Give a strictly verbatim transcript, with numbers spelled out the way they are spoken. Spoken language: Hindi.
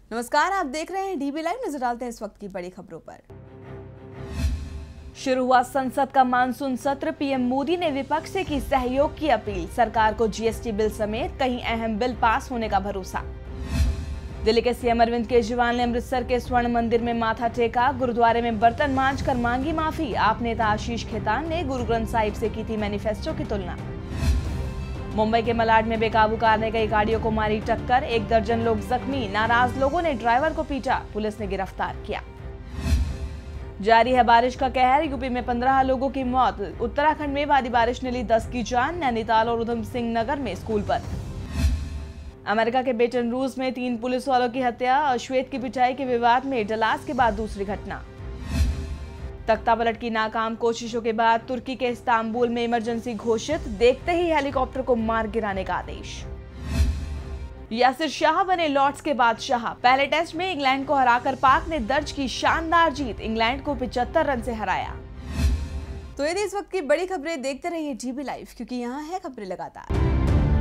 नमस्कार, आप देख रहे हैं डीबी लाइव। नजर डालते हैं इस वक्त की बड़ी खबरों पर। शुरू हुआ संसद का मानसून सत्र। पीएम मोदी ने विपक्ष से की सहयोग की अपील। सरकार को जीएसटी बिल समेत कई अहम बिल पास होने का भरोसा। दिल्ली के सीएम अरविंद केजरीवाल ने अमृतसर के स्वर्ण मंदिर में माथा टेका। गुरुद्वारे में बर्तन मांज कर मांगी माफी। आप नेता आशीष खेतान ने गुरु ग्रंथ साहिब से की थी मैनिफेस्टो की तुलना। मुंबई के मलाड में बेकाबू कार ने कई गाड़ियों को मारी टक्कर। एक दर्जन लोग जख्मी। नाराज लोगों ने ड्राइवर को पीटा, पुलिस ने गिरफ्तार किया। जारी है बारिश का कहर। यूपी में पंद्रह लोगों की मौत। उत्तराखंड में भारी बारिश ने ली दस की जान। नैनीताल और उधम सिंह नगर में स्कूल बंद। अमेरिका के बेटन रूस में तीन पुलिस वालों की हत्या। अश्वेत की पिटाई के विवाद में डलास के बाद दूसरी घटना। तख्ता पलट की नाकाम कोशिशों के बाद तुर्की के इस्तांबुल में इमरजेंसी घोषित। देखते ही हेलीकॉप्टर को मार गिराने का आदेश। यासिर शाह बने लॉर्ड्स के बादशाह। पहले टेस्ट में इंग्लैंड को हराकर पाक ने दर्ज की शानदार जीत। इंग्लैंड को पचहत्तर रन से हराया। तो यदि इस वक्त की बड़ी खबरें देखते रहिए डीबी लाइव, क्योंकि यहाँ है खबरें लगातार।